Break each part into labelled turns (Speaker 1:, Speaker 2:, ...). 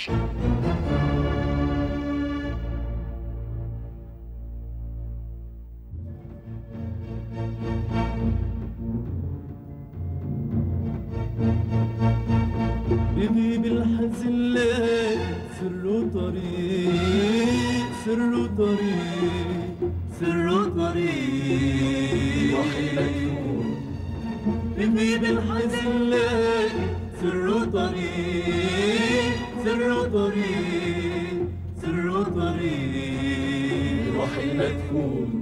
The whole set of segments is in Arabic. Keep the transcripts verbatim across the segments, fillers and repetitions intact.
Speaker 1: يغيب الحزن ليه سر طريق سر طريق سر طريق وحيلتكم يغيب الحزن ليه سر طريق سر طريق سر طريق وحيلتكم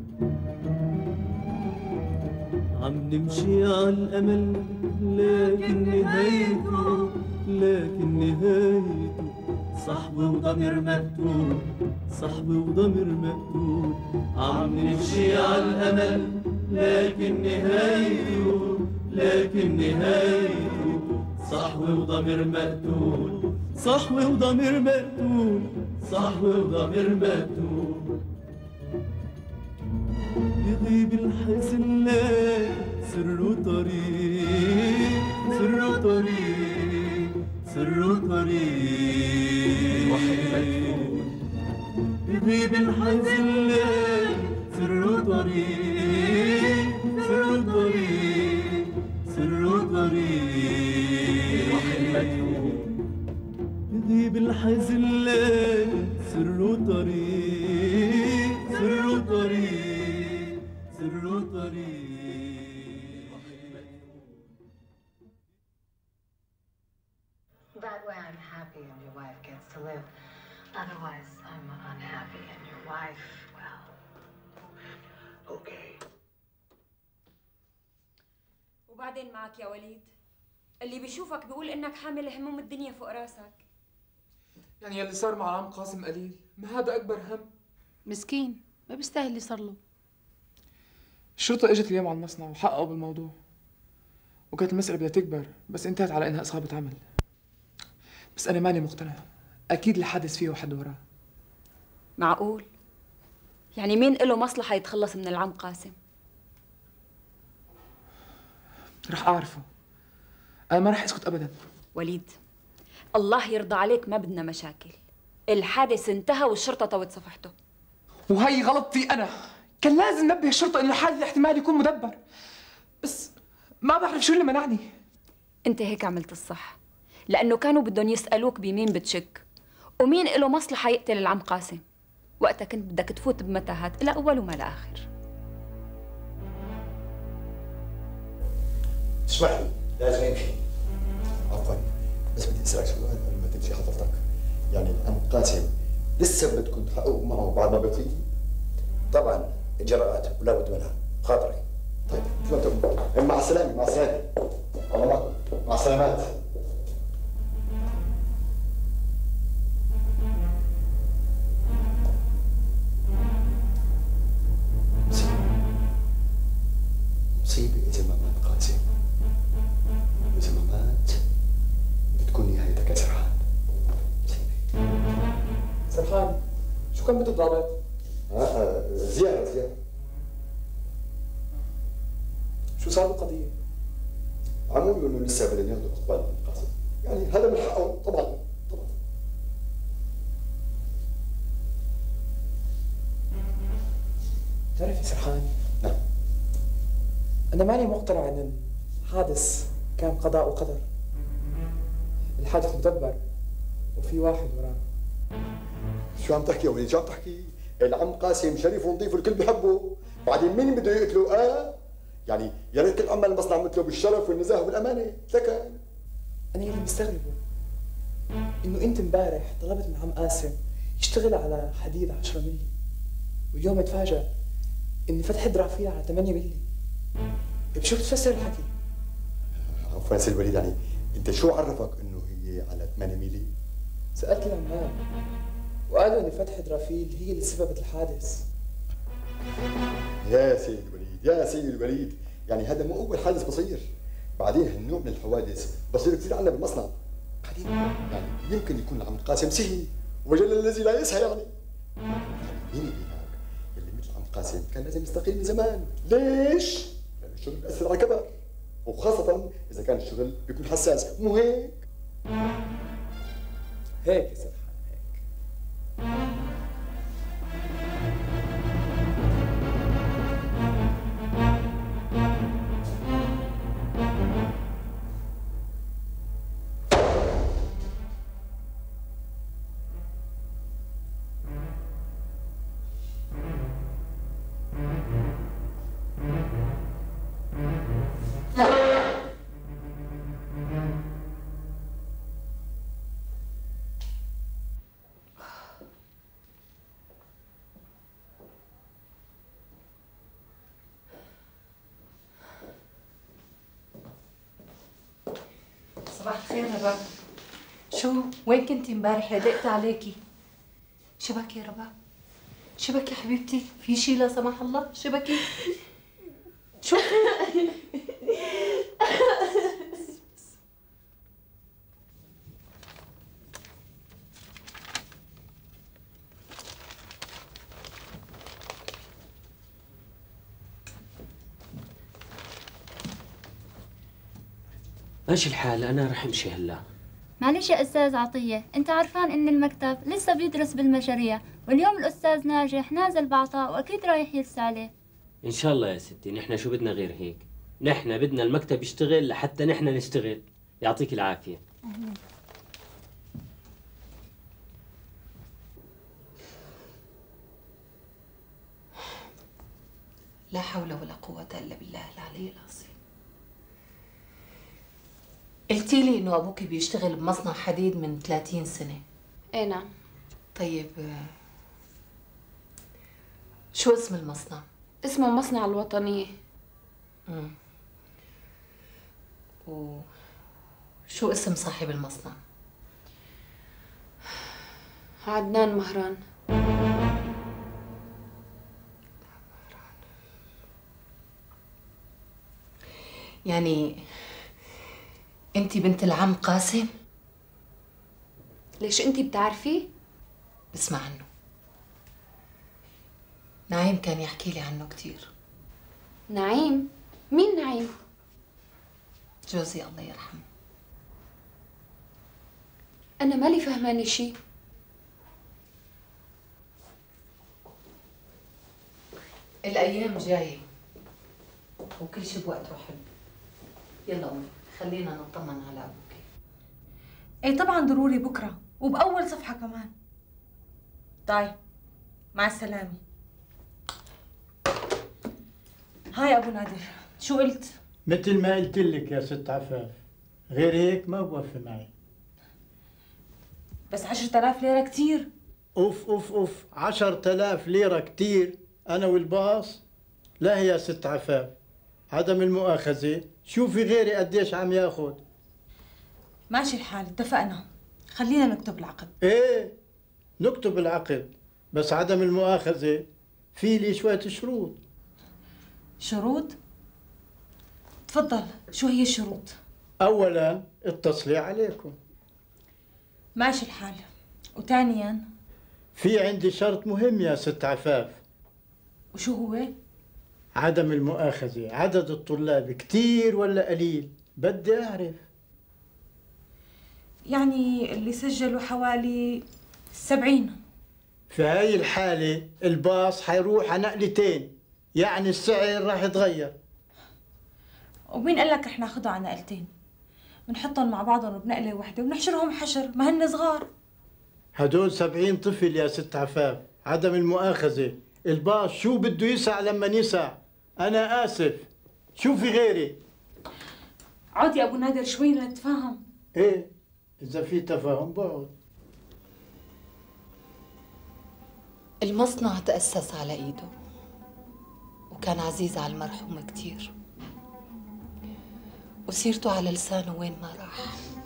Speaker 1: عم نمشي على الأمل لكن نهايته لكن نهايته صحب وضمير مقتول صحب وضمير مقتول عم نمشي على الأمل لكن نهايته لكن نهايته صحب وضمير مقتول صحب وضمير مقتول صحب وضمير مقتول يغيب الحزن ليه سر طريق سر طريق سر طريق وحيلتكم يغيب الحزن ليه سر طريق سر طريق سر طريق وحيلتكم يغيب الحزن ليه سر طريق سر طريق سر طريق
Speaker 2: That way I'm happy and your wife gets to live. Otherwise, I'm unhappy and your wife, well...
Speaker 3: Okay.
Speaker 4: وبعدين معك يا وليد؟ اللي بيشوفك بيقول انك حامل هموم الدنيا فوق راسك.
Speaker 3: يعني يلي صار مع العم قاسم قليل، ما هذا أكبر هم.
Speaker 5: مسكين، ما بيستاهل اللي صار له.
Speaker 3: الشرطة اجت اليوم على المصنع وحققوا بالموضوع. وكانت المسألة بدها تكبر، بس انتهت على انها إصابة عمل. بس أنا ماني مقتنع، أكيد الحادث فيه حد وراه.
Speaker 4: معقول؟ يعني مين له مصلحة يتخلص من العم قاسم؟
Speaker 3: رح أعرفه. أنا ما رح أسكت أبداً.
Speaker 4: وليد، الله يرضى عليك، ما بدنا مشاكل. الحادث انتهى والشرطة طوت صفحته.
Speaker 3: وهي غلطتي أنا. كان لازم نبه الشرطة إنه الحادث احتمال يكون مدبر. بس ما بعرف شو اللي منعني.
Speaker 4: أنت هيك عملت الصح، لأنه كانوا بدهم يسألوك بمين بتشك ومين له مصلحة يقتل العم قاسم. وقتها كنت بدك تفوت بمتاهات لا أول وما لا آخر.
Speaker 6: اسمح لي، لازم امشي. عفوا، بس بدي اسالك سؤال قبل ما تمشي حضرتك. يعني العم قاسم لسه بدكم تحققوا معه بعد ما بيطيب؟ طبعا اجراءات ولا بد منها، خاطري. طيب شو انتم؟ مع السلامه، مع السلامه. الله معكم، مع السلامات. مصيبة إذا ما مات قاسم، وإذا ما مات بتكون نهايتك يا سرحان. مصيبة.
Speaker 3: سرحان، شو كان بده الضابط؟
Speaker 6: آه زيارة زيارة.
Speaker 3: شو صار بالقضية؟
Speaker 6: عم يقولوا إنه لسه بدهم ياخذوا إقبال من قاسم، يعني هذا من حقهم طبعا طبعا.
Speaker 3: بتعرف يا سرحان؟
Speaker 6: نعم.
Speaker 3: أنا ماني مقتنع إن الحادث كان قضاء وقدر. الحادث مدبر وفي واحد وراه.
Speaker 6: شو عم تحكي يا وليد؟ شو عم تحكي؟ العم قاسم شريف ونظيف والكل بيحبه، بعدين مين بده يقتله؟ آه؟ يعني يا ريت كل عمال المصنع مثله بالشرف والنزاهه والامانه، لكن
Speaker 3: أنا اللي مستغربه إنه أنت امبارح طلبت من عم قاسم يشتغل على حديد عشرة ملي، واليوم اتفاجأ إني فتح درافيل على ثمانية ملي. بشو بتفسر الحكي؟
Speaker 6: عفوا سيد وليد، يعني انت شو عرفك انه هي على ثمانية ميلي؟
Speaker 3: سألت العمال وقالوا إن فتح درافيل هي اللي سببت الحادث.
Speaker 6: يا سيد وليد، يا سيد وليد، يعني هذا مو أول حادث بصير، بعدين هالنوع من الحوادث بصير كثير عندنا بالمصنع، بعدين يعني يمكن يكون العم قاسم سهي وجل الذي لا يسهى يعني. بيني وبينك اللي مثل عم قاسم كان لازم يستقيل من زمان، ليش؟ لأن الشغل بيأثر على كبر، وخاصة إذا كان الشغل بيكون حساس، مو هيك؟
Speaker 3: هيك يا سرحان هيك.
Speaker 5: صباح الخير يا رباب. شو وين كنتي امبارح؟ لدقت عليكي. شبكي يا رباب؟ شبكي حبيبتي؟ في شي لا سمح الله؟ شبكي؟ شو؟
Speaker 7: ماشي الحال، أنا رح أمشي هلا.
Speaker 8: معلش يا أستاذ عطية، أنت عرفان إن المكتب لسه بيدرس بالمشاريع، واليوم الأستاذ ناجح نازل بعطاء وأكيد رايح يرسى عليه.
Speaker 7: إن شاء الله يا ستي، نحن شو بدنا غير هيك؟ نحن بدنا المكتب يشتغل لحتى نحن نشتغل. يعطيك العافية.
Speaker 8: أهلا.
Speaker 5: لا حول ولا قوة إلا بالله العلي العظيم. قلتي لي إنه أبوكي بيشتغل بمصنع حديد من ثلاثين سنة.
Speaker 4: ايه نعم.
Speaker 5: طيب شو اسم المصنع؟
Speaker 4: اسمه مصنع الوطنية.
Speaker 5: امم وشو اسم صاحب المصنع؟
Speaker 4: عدنان مهران.
Speaker 5: يعني انت بنت العم قاسم؟
Speaker 4: ليش انتي بتعرفي؟
Speaker 5: بسمع عنه. نعيم كان يحكي لي عنه كثير.
Speaker 4: نعيم؟ مين نعيم؟
Speaker 5: جوزي الله يرحمه.
Speaker 4: أنا مالي فهماني شي.
Speaker 5: الأيام جاية وكل شي بوقته حلو. يلا أمي خلينا نطمن على أبوك.
Speaker 9: ايه طبعا ضروري بكرة وبأول صفحة كمان. طيب مع السلامة. هاي أبو نادر، شو قلت؟
Speaker 10: مثل ما قلت لك يا ست عفاف، غير هيك ما بوفي معي.
Speaker 9: بس عشرة آلاف ليرة كتير.
Speaker 10: اوف اوف اوف، عشرة آلاف ليرة كتير؟ أنا والباص؟ لا يا ست عفاف، عدم المؤاخذة، شوفي غيري قديش عم ياخد.
Speaker 9: ماشي الحال، اتفقنا. خلينا نكتب العقد.
Speaker 10: ايه نكتب العقد، بس عدم المؤاخذة في لي شوية شروط.
Speaker 9: شروط؟ تفضل، شو هي الشروط؟
Speaker 10: أولاً اتصلي عليكم.
Speaker 9: ماشي الحال. وثانياً؟
Speaker 10: في عندي شرط مهم يا ست عفاف.
Speaker 9: وشو هو؟
Speaker 10: عدم المؤاخذة، عدد الطلاب كتير ولا قليل؟ بدي أعرف.
Speaker 9: يعني اللي سجلوا حوالي سبعين.
Speaker 10: في هاي الحالة الباص حيروح على نقلتين، يعني السعر راح يتغير.
Speaker 9: ومين قال لك رح ناخذها على نقلتين؟ بنحطهم مع بعضهم بنقلة وحدة ونحشرهم حشر، ما هن صغار.
Speaker 10: هدول سبعين طفل يا ست عفاف، عدم المؤاخذة، الباص شو بده يسع لما يسع؟ أنا آسف، شوفي غيري.
Speaker 9: عود يا أبو نادر شوي لنتفاهم.
Speaker 10: إيه، إذا في تفاهم بقعد.
Speaker 5: المصنع تأسس على إيده وكان عزيز على المرحوم كتير، وسيرته على لسانه وين ما راح.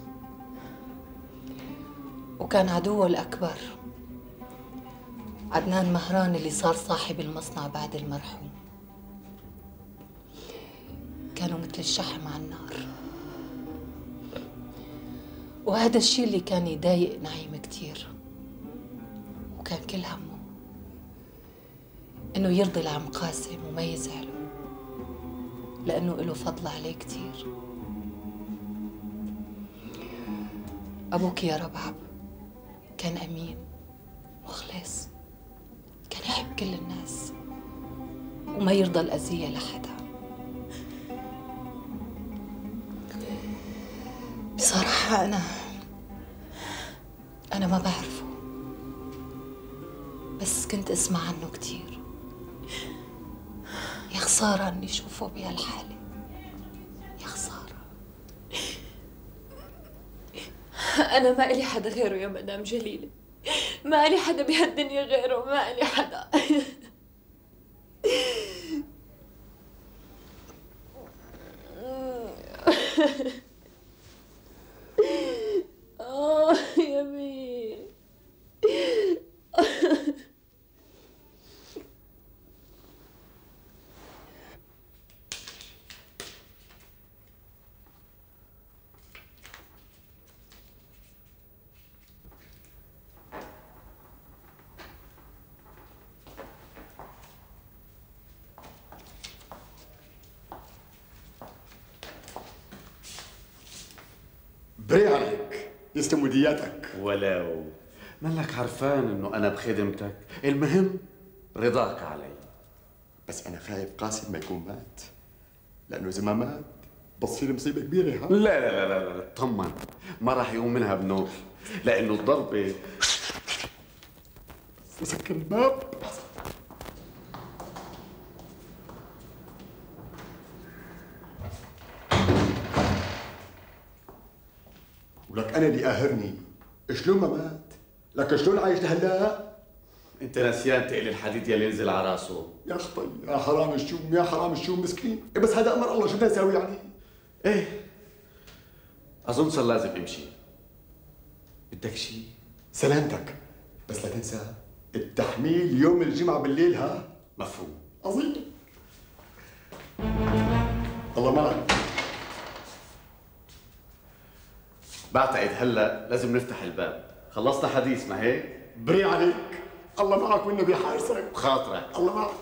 Speaker 5: وكان عدوه الأكبر عدنان مهران اللي صار صاحب المصنع بعد المرحوم. كانوا مثل الشحم على النار، وهذا الشيء اللي كان يضايق نعيم كتير، وكان كل همه إنه يرضي العم قاسم وما يزعله، لأنه له فضل عليه كتير. أبوك يا ربعب كان أمين مخلص، كان يحب كل الناس وما يرضى الأذية لحدا. بصراحة أنا أنا ما بعرفه، بس كنت أسمع عنه كتير. يا خسارة إني أشوفه بهالحالة، يا خسارة.
Speaker 11: أنا ما إلي حدا غيره يا مدام جليلة، ما إلي حدا بهالدنيا غيره، ما إلي حدا. آه يا مين.
Speaker 6: بري عليك، يسلم ودياتك.
Speaker 12: ولو منك عرفان انه انا بخدمتك، المهم رضاك علي.
Speaker 6: بس انا خايف قاسم ما يكون مات، لانه اذا ما مات بتصير مصيبه كبيره. ها؟
Speaker 12: لا لا لا لا لا اطمن، ما راح يقوم منها بنور، لانه الضربه.
Speaker 6: سكر الباب. ولك انا اللي قاهرني، شلون ما مات؟ لك شلون عايش لهلا؟
Speaker 12: انت نسيان تقلي الحديد يلي ينزل على راسه.
Speaker 6: يا خطي يا حرام الشوم، يا حرام الشوم مسكين. بس هذا امر الله، شو بدنا نساوي يعني؟
Speaker 12: ايه اظن صار لازم امشي. بدك شيء؟
Speaker 6: سلامتك، بس لا تنسى التحميل يوم الجمعه بالليل. ها؟
Speaker 12: مفهوم.
Speaker 6: عظيم. الله معك.
Speaker 12: بعتقد هلا لازم نفتح الباب، خلصنا حديث ما هيك؟
Speaker 6: بري عليك، الله معك والنبي حارسك.
Speaker 12: بخاطرك.
Speaker 6: الله معك.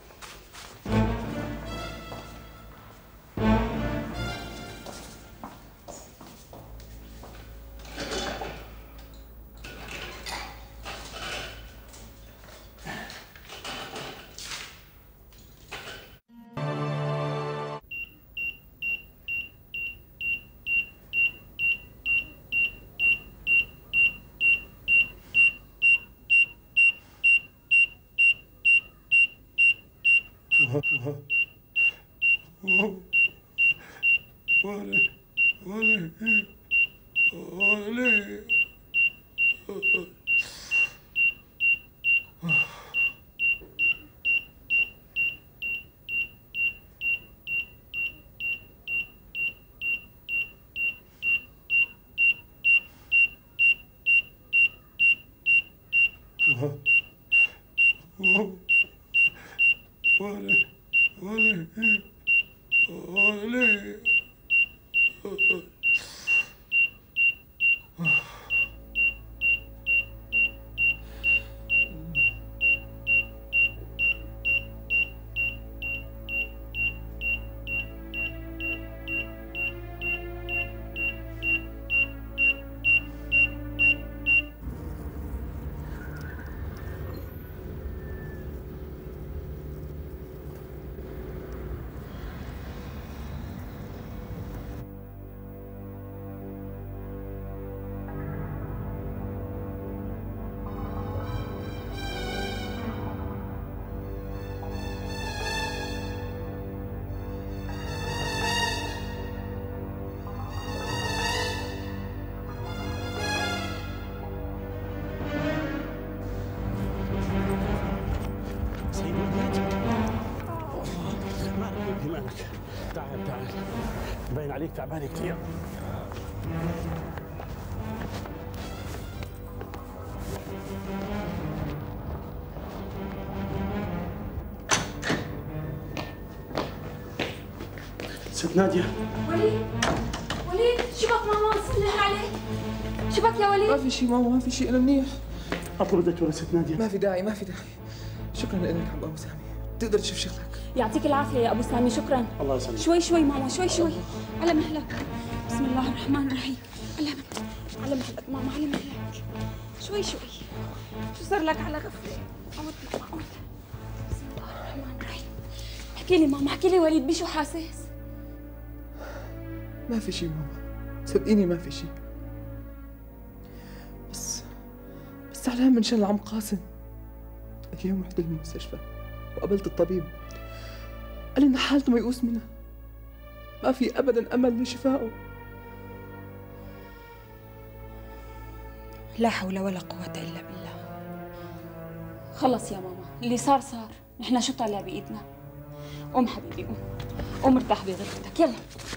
Speaker 13: تعال تعال، باين عليك تعبان كثير. ست نادية.
Speaker 11: وليد وليد شبك ماما؟ صلح عليك. شبك يا وليد؟
Speaker 3: ما في شيء ماما، ما في شيء، انا منيح.
Speaker 13: اطلب الدكتورة ست نادية.
Speaker 3: ما في داعي، ما في داعي. شكرا لك عم ابو سامي، تقدر تشوف شغلك.
Speaker 11: يعطيك العافية يا أبو سامي، شكراً.
Speaker 13: الله يسلمك.
Speaker 11: شوي شوي ماما، شوي شوي على مهلك. بسم الله الرحمن الرحيم. على مهلك.
Speaker 4: على مهلك ماما، على مهلك، شوي شوي. شو صار لك على غفلة؟ عود ماما عود. بسم الله الرحمن الرحيم. احكي لي ماما، احكي لي وليد بشو حاسس؟
Speaker 3: ما في شي ماما، صدقيني ما في شي. بس بس زعلان من شان العم قاسم. اليوم رحت المستشفى وقابلت الطبيب، قال إن حالته ميؤوس منها، ما في أبدا أمل لشفائه.
Speaker 4: لا حول ولا قوة إلا بالله. خلص يا ماما، اللي صار صار، نحن شو طالع بإيدنا؟ قوم حبيبي قوم، قوم ارتاح بغرفتك، يلا.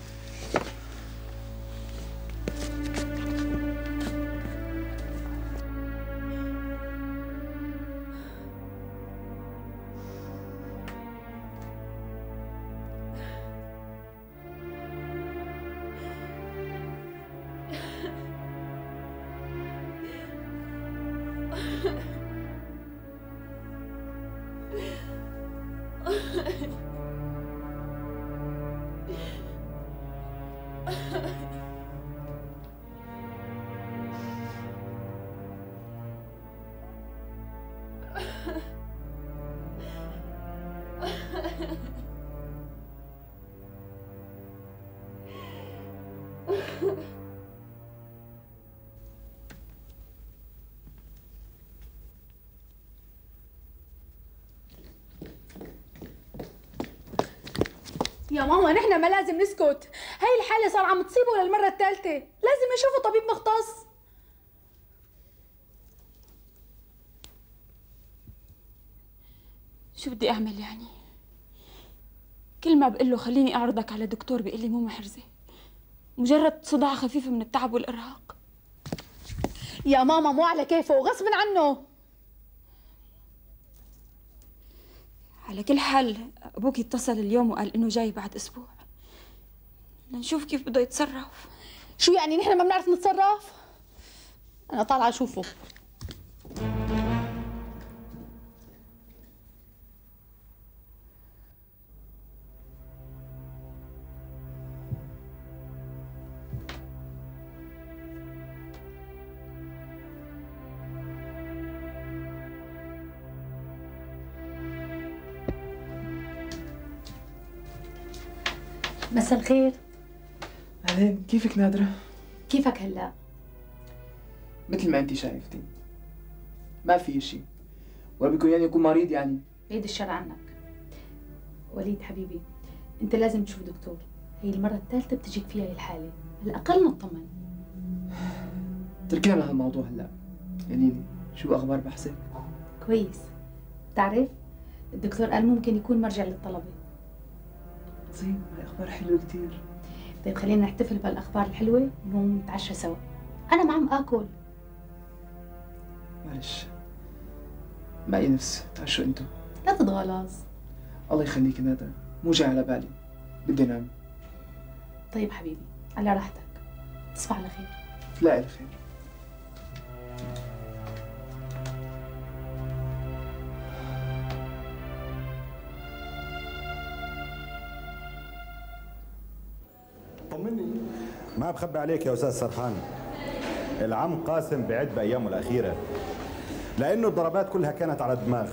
Speaker 5: يا ماما نحن ما لازم نسكت، هاي الحالة صار عم تصيبه للمرة الثالثة، لازم يشوفوا طبيب مختص.
Speaker 4: شو بدي أعمل يعني؟ كل ما بقول له خليني أعرضك على دكتور بيقول لي مو محرزة، مجرد صداع خفيف من التعب والإرهاق.
Speaker 5: يا ماما مو على كيفه وغصب عنه.
Speaker 4: على كل حال أبوك اتصل اليوم وقال إنه جاي بعد أسبوع، لنشوف كيف بده يتصرف.
Speaker 5: شو يعني نحن ما بنعرف نتصرف؟ أنا طالعة أشوفه. مساء الخير.
Speaker 3: أهلين، كيفك نادرة؟
Speaker 5: كيفك هلا؟
Speaker 3: مثل ما أنت شايفتي، ما في شيء، ولا بيكون يعني يكون مريض يعني.
Speaker 5: بعيد الشر عنك. وليد حبيبي، أنت لازم تشوف دكتور، هي المرة الثالثة بتجيك فيها هي الحالة، على الأقل نطمن.
Speaker 3: تركينا من هالموضوع هلا، قولي لي شو أخبار بحثك؟
Speaker 5: كويس. بتعرف الدكتور قال ممكن يكون مرجع للطلبة.
Speaker 3: عظيم، هاي أخبار حلوة كثير.
Speaker 5: طيب خلينا نحتفل بالأخبار الحلوة ونقوم نتعشى سوا. أنا ما عم آكل.
Speaker 3: معلش، معي نفس، تعشوا أنتو.
Speaker 5: لا تتغلظ.
Speaker 3: الله يخليك نادرة، مو جاي على بالي، بدي أنام.
Speaker 5: طيب حبيبي، على راحتك. تصبح على خير.
Speaker 3: تلاقي الخير.
Speaker 14: طمني. ما بخبي عليك يا استاذ سرحان، العم قاسم بعد بايامه الاخيره، لانه الضربات كلها كانت على الدماغ.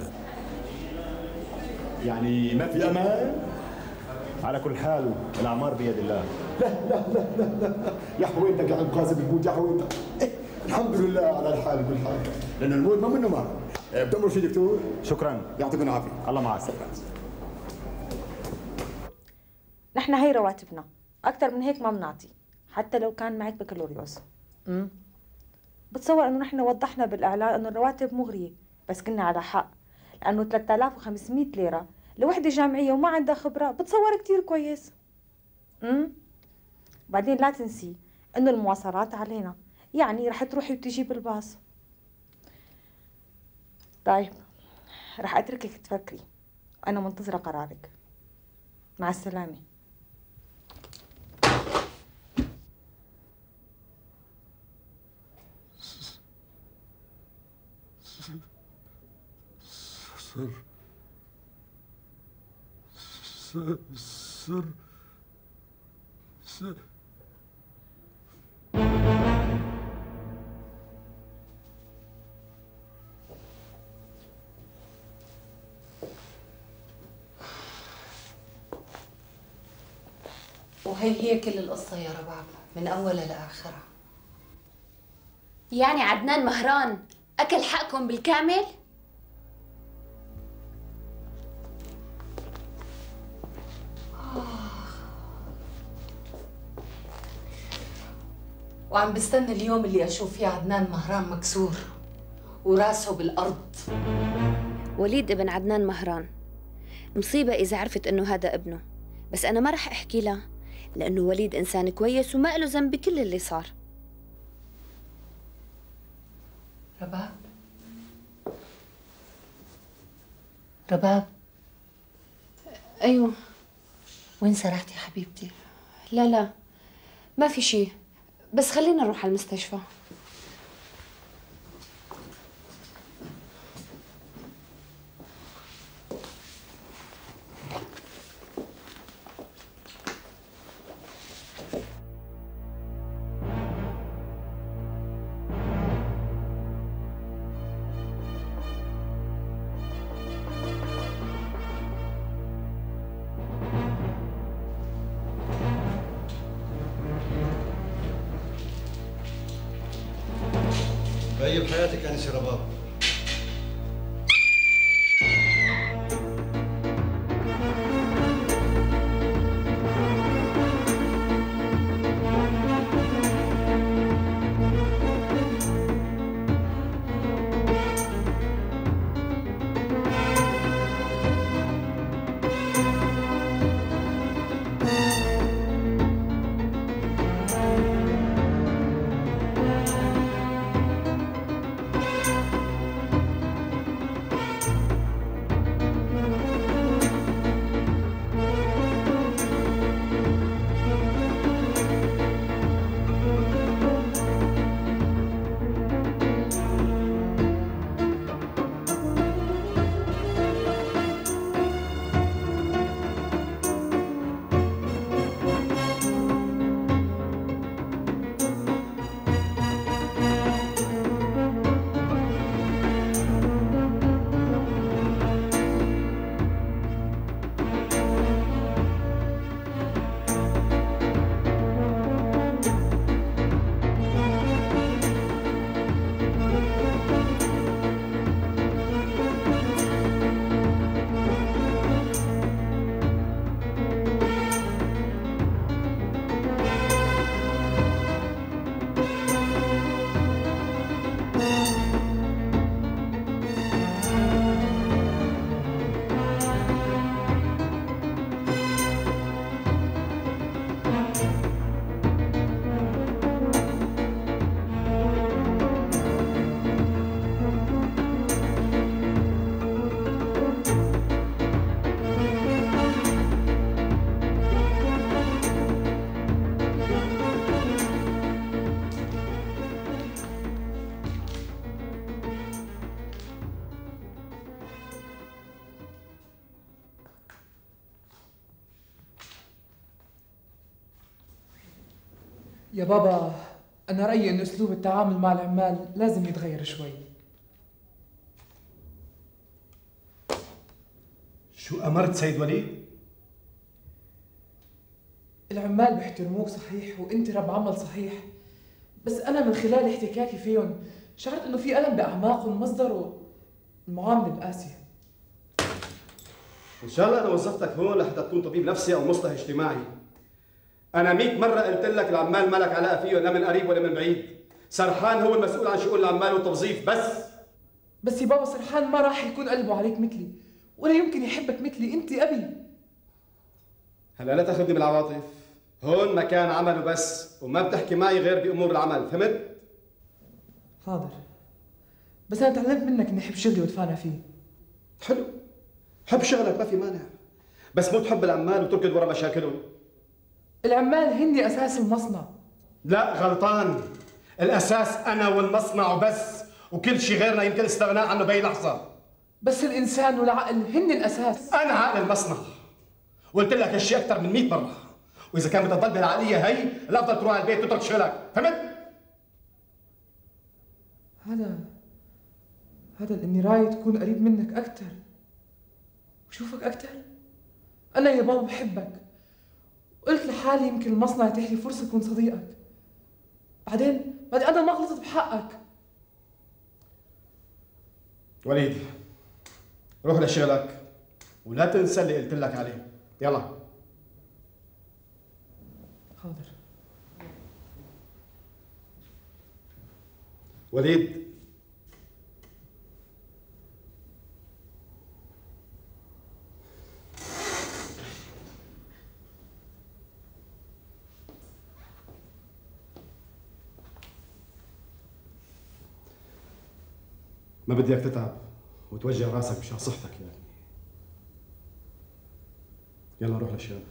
Speaker 14: يعني ما في امان؟ على كل حال الاعمار بيد الله.
Speaker 6: لا لا لا لا لا يا حويتك يا عم قاسم يموت، يا حويتك. إيه الحمد لله على الحال بالحال، لانه الموت ما منه مال. بتأمر شي دكتور؟
Speaker 14: شكرا،
Speaker 6: يعطيكم العافيه.
Speaker 14: الله معك.
Speaker 9: نحن هي رواتبنا، أكثر من هيك ما بنعطي، حتى لو كان معك بكالوريوس. امم بتصور إنه نحن وضحنا بالإعلان إنه الرواتب مغرية، بس كنا على حق، لأنه ثلاثة آلاف وخمسمية ليرة لوحدة جامعية وما عندها خبرة بتصور كتير كويس. امم وبعدين لا تنسي إنه المواصلات علينا، يعني رح تروحي وتجي بالباص. طيب رح أتركك تفكري، أنا منتظرة قرارك. مع السلامة.
Speaker 1: سر سر سر سر
Speaker 5: وهي هي كل القصة يا رباب من أولها لآخرها.
Speaker 11: يعني عدنان مهران أكل حقكم بالكامل؟
Speaker 5: وعم بستنى اليوم اللي أشوف فيه عدنان مهران مكسور وراسه بالأرض.
Speaker 11: وليد ابن عدنان مهران، مصيبة إذا عرفت إنه هذا ابنه، بس أنا ما رح أحكي لها لأنه وليد إنسان كويس وما له ذنب بكل اللي صار.
Speaker 5: رباب رباب
Speaker 11: أيوه.
Speaker 5: وين سرحتي حبيبتي؟
Speaker 11: لا لا ما في شيء، بس خلينا نروح على المستشفى.
Speaker 15: طيب حياتك انسي رباب.
Speaker 3: يا بابا أنا رأيي إن أسلوب التعامل مع العمال لازم يتغير شوي.
Speaker 15: شو أمرت سيد وليد؟
Speaker 3: العمال بيحترموك صحيح وأنت رب عمل صحيح، بس أنا من خلال احتكاكي فيهم شعرت إنه في ألم بأعماقهم مصدره المعاملة القاسية.
Speaker 15: إن شاء الله أنا وظفتك هون لحتى تكون طبيب نفسي أو مصلح اجتماعي. أنا مئة مرة قلت لك العمال ما لك علاقة فيهم لا من قريب ولا من بعيد. سرحان هو المسؤول عن شؤون العمال والتوظيف بس.
Speaker 3: بس يا بابا سرحان ما راح يكون قلبه عليك مثلي، ولا يمكن يحبك مثلي، أنت أبي.
Speaker 15: هلا لا تاخذني بالعواطف، هون مكان عمله بس وما بتحكي معي غير بأمور العمل، فهمت؟
Speaker 3: حاضر، بس أنا تعلمت منك إني أحب شغلي وأتفانى فيه.
Speaker 15: حلو، حب شغلك ما في مانع، بس مو تحب العمال وتركض ورا مشاكلهم.
Speaker 3: العمال هن أساس المصنع.
Speaker 15: لا غلطان، الأساس أنا والمصنع وبس، وكل شيء غيرنا يمكن استغناء عنه بأي لحظة.
Speaker 3: بس الإنسان والعقل هن الأساس.
Speaker 15: أنا عقل المصنع، وقلت لك هالشيء أكثر من مئة مرة، وإذا كان بدك تضل بهالعقلية هي الأفضل تروح على البيت وتترك شغلك، فهمت؟
Speaker 3: هذا هذا لأني رايد تكون قريب منك أكثر وشوفك أكثر. أنا يا بابا بحبك، وقلت لحالي يمكن المصنع يتيح لي فرصة أكون صديقك. بعدين بعدين أنا ما غلطت بحقك.
Speaker 15: وليد روح لشغلك ولا تنسى اللي قلت لك عليه. يلا.
Speaker 3: حاضر.
Speaker 15: وليد ما بدي اياك تتعب وتوجع راسك مشان صحتك يا ابني. يلا روح للشغل.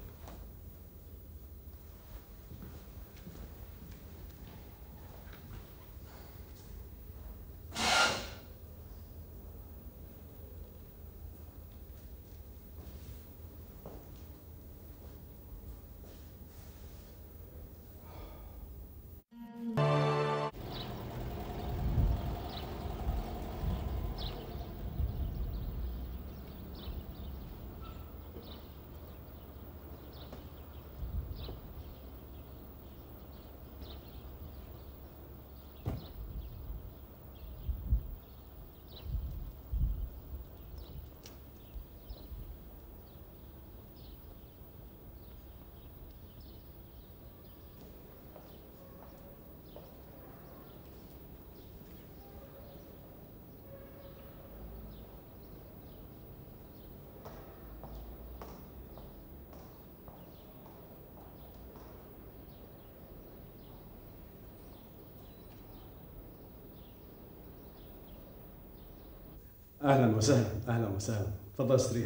Speaker 15: اهلا وسهلا اهلا وسهلا. تفضل استريح.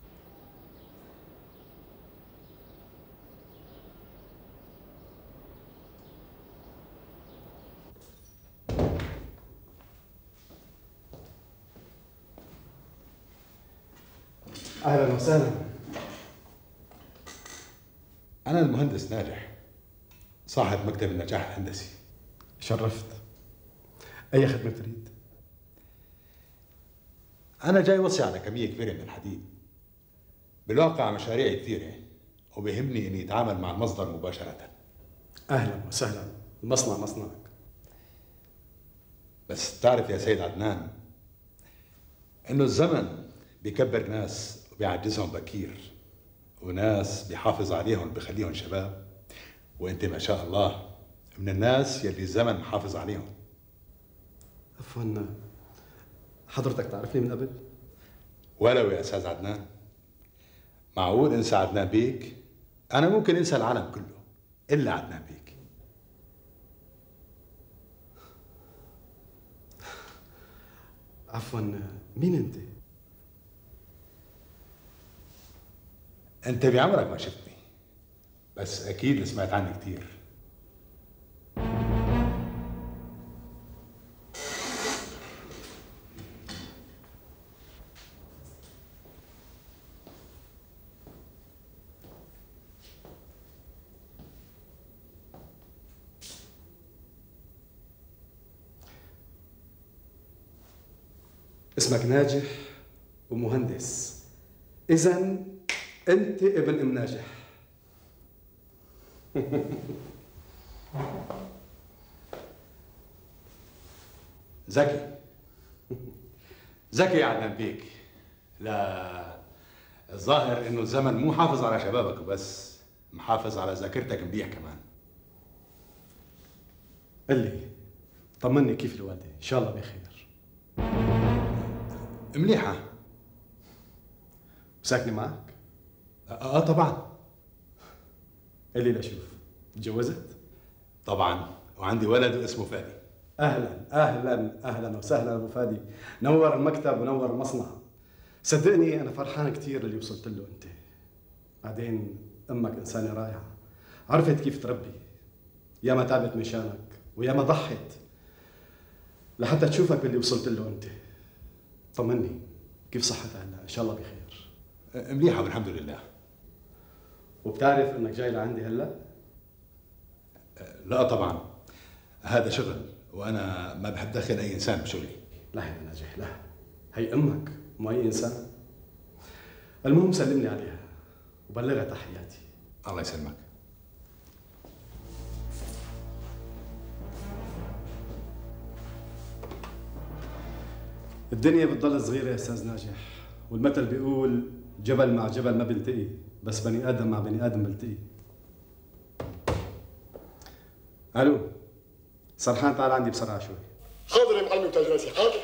Speaker 15: اهلا وسهلا.
Speaker 14: انا المهندس ناجح صاحب مكتب النجاح الهندسي.
Speaker 15: شرفت. اي خدمه تريد؟
Speaker 14: أنا جاي وصي على كمية كبيرة من الحديد. بالواقع مشاريع كثيرة وبيهمني إني أتعامل مع المصدر مباشرة.
Speaker 15: أهلا وسهلا، المصنع مصنعك.
Speaker 14: بس تعرف يا سيد عدنان إنه الزمن بيكبر ناس وبيعجزهم بكير، وناس بيحافظ عليهم بخليهم شباب، وأنت ما شاء الله من الناس يلي الزمن حافظ عليهم.
Speaker 15: عفوا، حضرتك تعرفني من قبل؟
Speaker 14: ولو يا أستاذ عدنان. معقول انسى عدنان بيك؟ أنا ممكن انسى العالم كله إلا عدنان بيك.
Speaker 15: عفوا، مين أنت؟
Speaker 14: أنت بعمرك ما شفتني، بس أكيد سمعت عني كثير.
Speaker 15: اسمك ناجح ومهندس، إذا أنت ابن أم ناجح.
Speaker 14: ذكي ذكي يا عدنان بيك. لا، الظاهر إنه الزمن مو حافظ على شبابك وبس، محافظ على ذاكرتك منيح كمان.
Speaker 15: قل لي، طمني كيف الوالدة؟ إن شاء الله بخير.
Speaker 14: مليحة.
Speaker 15: ساكنة معك؟
Speaker 14: اه طبعا.
Speaker 15: قل لي لشوف، تجوزت؟
Speaker 14: طبعا، وعندي ولد اسمه فادي.
Speaker 15: اهلا اهلا اهلا وسهلا ابو فادي، نور المكتب ونور المصنع. صدقني انا فرحان كثير اللي وصلت له انت. بعدين امك انسانه رائعه، عرفت كيف تربي، يا ما تعبت مشانك ويا ما ضحت لحتى تشوفك باللي وصلت له انت. طمني، كيف صحتها هلا؟ ان شاء الله بخير.
Speaker 14: مليحه والحمد لله.
Speaker 15: وبتعرف انك جاي لعندي هلا؟
Speaker 14: لا طبعا، هذا شغل وانا ما بحب دخل اي انسان بشغلي.
Speaker 15: لا يا ناجح، لا، هي امك مو اي انسان. المهم سلمني عليها وبلغها تحياتي.
Speaker 14: الله يسلمك.
Speaker 15: الدنيا بتضل صغيرة يا أستاذ ناجح، والمثل بيقول جبل مع جبل ما بيلتقي، بس بني آدم مع بني آدم بيلتقي. ألو سرحان، تعال عندي بسرعة شوي.
Speaker 6: حاضر يا معلم تاج راسي، حاضر.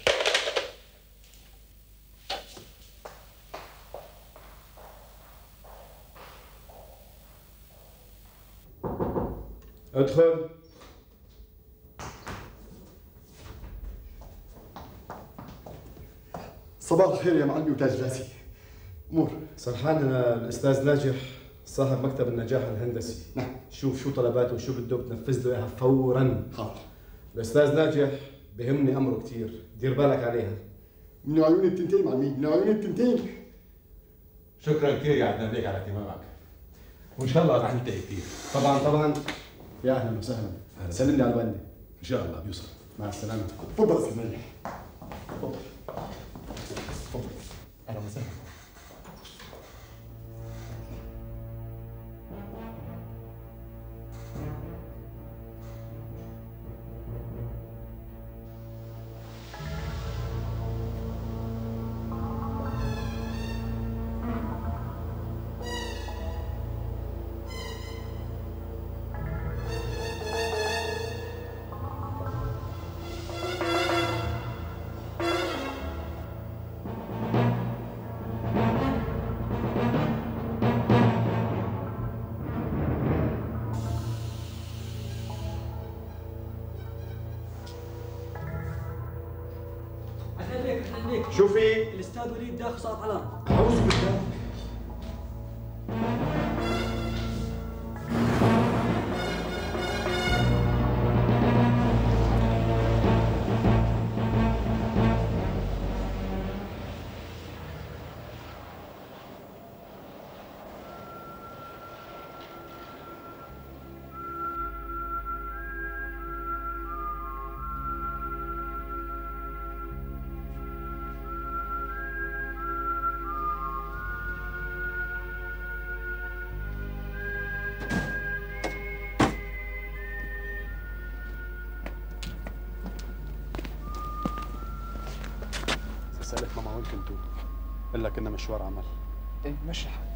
Speaker 15: ادخل.
Speaker 6: صباح الخير يا معلمي وتاج راسي. امور
Speaker 15: سرحان، انا الاستاذ ناجح صاحب مكتب النجاح الهندسي.
Speaker 6: نعم.
Speaker 15: شوف شو طلباته وشو بده بتنفذ له اياها فورا.
Speaker 6: حاضر.
Speaker 15: الاستاذ ناجح بهمني امره كثير، دير بالك عليها.
Speaker 6: من عيون التنتين معلمي، من عيون التنتين.
Speaker 14: شكرا كثير يا عدنان ليك على اهتمامك، وان شاء الله رح نلتقي كثير.
Speaker 15: طبعا طبعا. يا اهلا وسهلا. سلم لي على البنا.
Speaker 14: ان شاء الله بيوصل.
Speaker 15: مع السلامه.
Speaker 6: تفضل استاذ ناجح. تفضل. تفضل.
Speaker 15: اهلا وسهلا.
Speaker 13: شو في؟ الاستاذ وليد داخل سقط على الارض.
Speaker 15: اعوذ بالله. سألت ماما وين كنتوا؟ قال لك إنه مشوار عمل.
Speaker 3: ايه مشي حالك.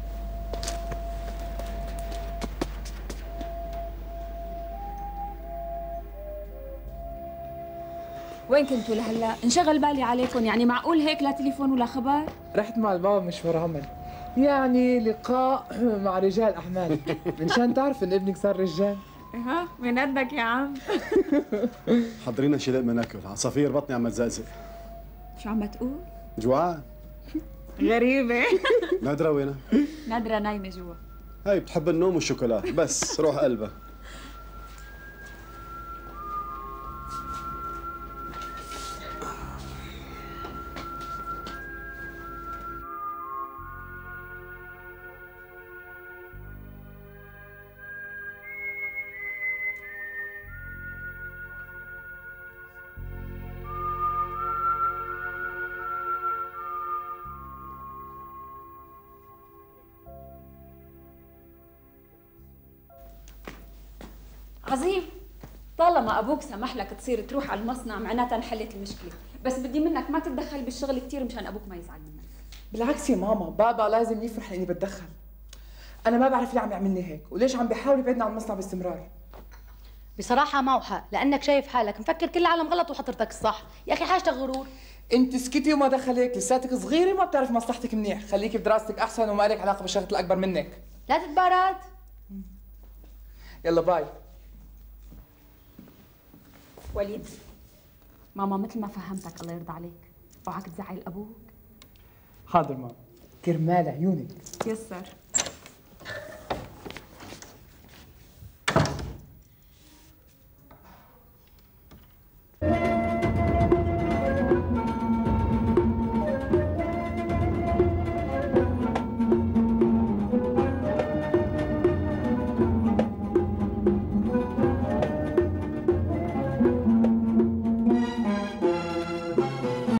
Speaker 4: وين كنتوا لهلا؟ انشغل بالي عليكم، يعني معقول هيك لا تليفون ولا خبر؟
Speaker 3: رحت مع البابا مشوار عمل، يعني لقاء مع رجال اعمال، منشان تعرف ان ابنك صار رجال.
Speaker 4: ها من قدك يا عم.
Speaker 15: حضرينا شيء لقمة ناكل، عصافير بطني عم تزقزق.
Speaker 4: شو عم تقول؟
Speaker 15: جوعان.
Speaker 4: غريبة.
Speaker 15: نادرة وينها؟
Speaker 4: نادرة نايمة جوا.
Speaker 15: هاي بتحب النوم والشوكولا، بس روح قلبها.
Speaker 4: عظيم، طالما ابوك سمح لك تصير تروح على المصنع معناتها انحلت المشكله، بس بدي منك ما تتدخل بالشغل كثير مشان ابوك ما يزعل منك.
Speaker 3: بالعكس يا ماما، بابا لازم يفرح لاني بتدخل. انا ما بعرف ليه عم يعملني هيك، وليش عم بيحاول يبعدنا عن المصنع باستمرار.
Speaker 5: بصراحة معه حق، لأنك شايف حالك مفكر كل العالم غلط وحضرتك الصح، يا أخي حاجتك غرور.
Speaker 3: انت اسكتي وما دخلك، لساتك صغيرة وما بتعرف مصلحتك منيح، خليكي بدراستك أحسن وما لك علاقة بالشغلات الأكبر منك.
Speaker 5: لا تتبارد.
Speaker 3: يلا باي.
Speaker 4: وليد، ماما مثل ما فهمتك الله يرضى عليك، اوعك تزعل ابوك.
Speaker 3: حاضر ماما، كرمال عيونك.
Speaker 4: يسر.